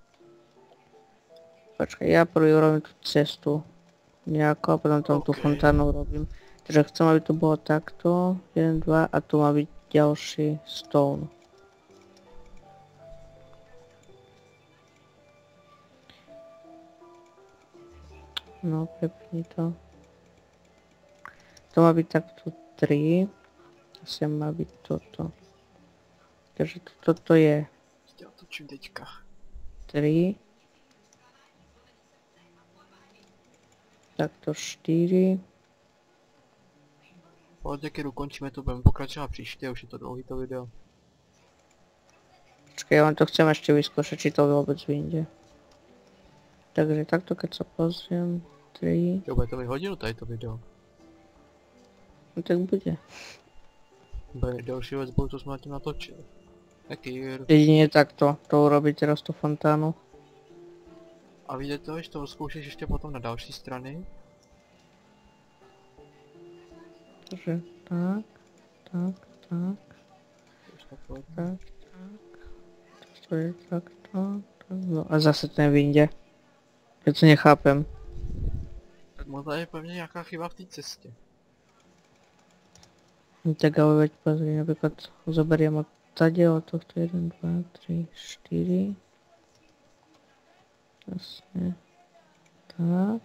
Počkaj, ja prvý urobím tú cestu. Nejako, a potom tam tú OK. fontánu urobím. Takže chcem, aby to bolo takto. 1, 2 a tu má byť ďalší stone. No, prepni to. To má byť takto 3. Asi má byť toto. Takže toto je Já točím teďka. 3. Takto 4. Pohodě, když ukončíme to, budeme pokračovat příště, už je to dlouhý to video. Počkej, ja len to chcem ešte vyskúšať, či to vôbec vyjde. Takže takto, keď sa pozriem, 3, Jo, bude to mi hodinu tady to video. no tak bude. Bude další věc, co jsme na tím natočili. Jaký? Jedine takto, to urobiť teraz tú fontánu. A vyjde to, že to zkoušíš ještě potom na další strany. Takže tak, tak, tak, Už takhle. tak, tak. To je takto, tak, no a zase to nevyjde. Ja to nechápem. Tak možná je pevně nějaká chyba v té cestě. No tak ale veď pozri, napríklad zoberiem od tady od tohto 1, 2, 3, 4. Jasne. Tak.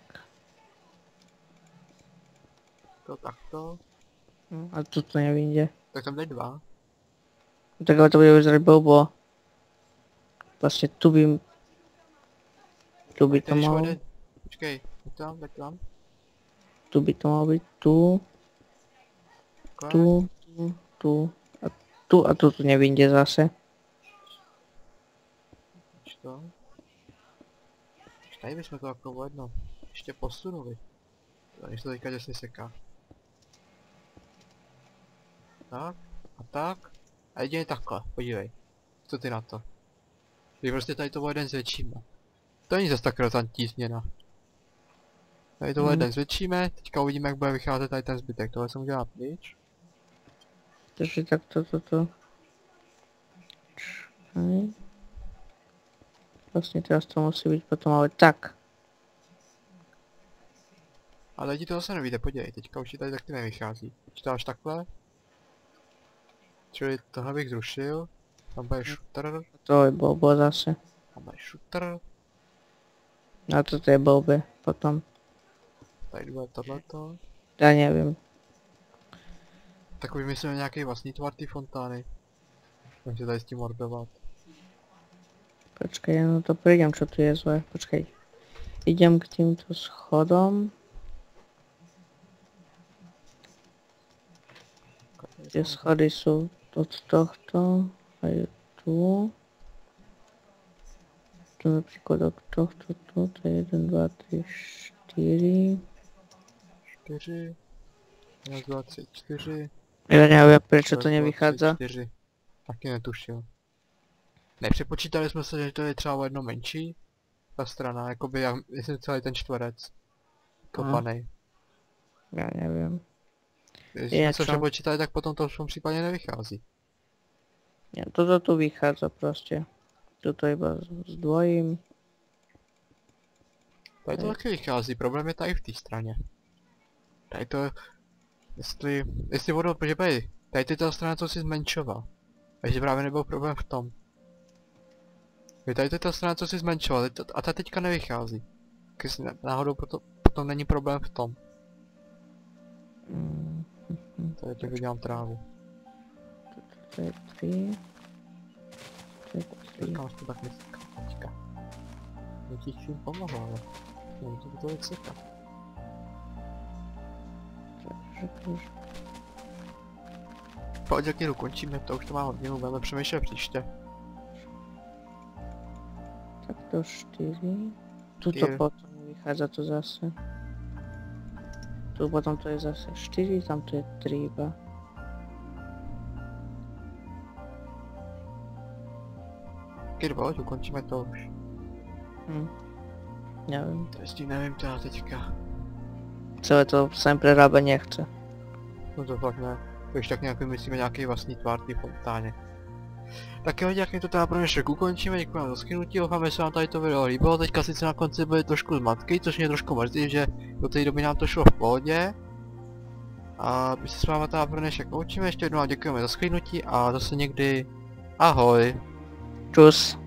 To takto. No, a tu to nevyjde. Tak tam dej dva. Tak ale to bude vyzerať blbo. Vlastne tu by... Tu by to malo... Počkej, tak tam. Tu by to malo byť tu, Takhle. tu a tu nevyjde zase. To. Tady bychom to jako jedno ještě posunuli. Když to teďka děsně seká. Tak a tak. A jedině takhle, podívej. Co ty na to? Když prostě tady to o jeden zvětšíme. To není zase tak razantní změna. Tady to o jeden zvětšíme, teďka uvidíme, jak bude vycházet tady ten zbytek. Tohle jsem udělal pryč. Takže takto toto. Čakaj. Vlastne teraz to musí byť potom ale tak. Ale ti to zase nevíde, podívej, teďka už ti tady taky nevychází. Když to dáš takhle. Čili tohle bych zrušil. Tam bude shooter. To je blbo zase. Tam bude shooter. A toto je blbé potom. Tady bude tohleto. Ja neviem. Tak vymyslíme nějaký vlastní tvar té fontány. Můžeme tady s tím mordovat. Počkaj, ja na to prídem, čo tu je zle. Počkaj. Idem k týmto schodom. Tie schody sú od tohto a je tu. Tu například od tohto tu, to je 1, 2, 3, 4. 4. 1, 2, 3, 4. Já nevím, proč to 2, nevychádza. 4. Taky netušil. Nepřepočítali jsme se, že to je třeba o jedno menší. Ta strana, jakoby jestli celý ten čtverec. Kopanej. Já nevím. Když Je jsme se čo? přepočítali, tak potom to v tom případě nevychází. Ja, toto tu vychádza proste. Toto iba zdvojím. Tady to taky vychází, problém je tady v té straně. Tady to, jestli vodou, počkej, tady ty ta strana, co si zmenšoval. Takže právě nebyl problém v tom. Tady to je ta strana, co si zmenšoval, a ta teďka nevychází. Když náhodou potom není problém v tom. Tady to vydělám trávu. To je 3. To je 3. Říkám, že to tak neslyká teďka. Já ti vším pomohl, ale nevím, co to vycíká. Pojď, jak jdu, končíme to, už to má hodinu, budeme přemýšlet příště. Tak to 4. Tuto Tyr. potom vychádza to zase. Tu potom to je zase 4, tam to je 3 iba. Kdy pojď, ukončíme to už. Nevím. To jestli nevím teda teďka. Celé to sem prerábať nechce. No to fakt ne. To ještě tak nějak vymyslíme nějaký vlastní tvár té fontáně. Tak jo, jak mi to teda pro dnešek ukončíme, děkujeme za skynutí, doufám, že se vám tady to video líbilo, teďka sice na konci byly trošku zmatky, což mě trošku mrzí, že do té doby nám to šlo v pohodě. A my se s vámi teda pro dnešek loučíme, ještě jednou vám děkujeme za skynutí a zase někdy ahoj. Čus.